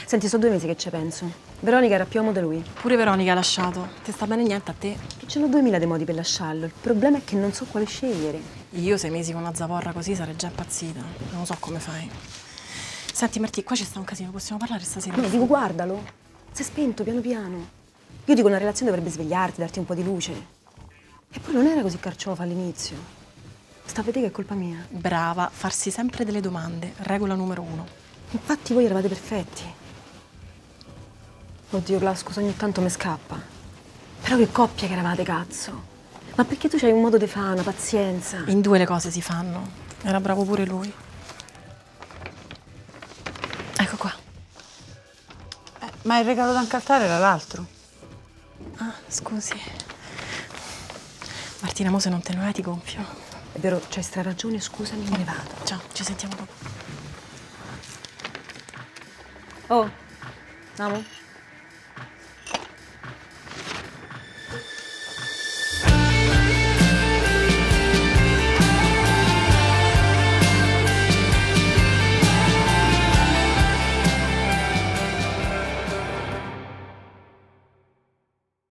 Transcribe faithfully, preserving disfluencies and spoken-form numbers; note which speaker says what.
Speaker 1: Senti, sono due mesi che ci penso. Veronica era più amo di lui.
Speaker 2: Pure Veronica ha lasciato. Ti sta bene niente a te?
Speaker 1: Che ce n'ho duemila dei modi per lasciarlo. Il problema è che non so quale scegliere.
Speaker 2: Io sei mesi con una zavorra così sarei già impazzita. Non so come fai. Senti Martì, qua ci sta un casino, possiamo parlare stasera?
Speaker 1: No, dico guardalo. Si è spento piano piano. Io dico una relazione dovrebbe svegliarti, darti un po' di luce. E poi non era così carciofa all'inizio. Sta a vedere che è colpa mia.
Speaker 2: Brava, farsi sempre delle domande. Regola numero uno.
Speaker 1: Infatti voi eravate perfetti. Oddio, Gla, scusa, ogni tanto mi scappa. Però che coppia che eravate, cazzo. Ma perché tu c'hai un modo di fare, una pazienza?
Speaker 2: In due le cose si fanno. Era bravo pure lui. Ecco qua.
Speaker 3: Eh, ma il regalo da incalzare era l'altro.
Speaker 2: Ah, scusi. Martina, mo se non te ne vai ti gonfio.
Speaker 1: È vero, c'hai stra ragione, scusami, me ne vado.
Speaker 2: Ciao, ci sentiamo dopo.
Speaker 1: Oh, amo.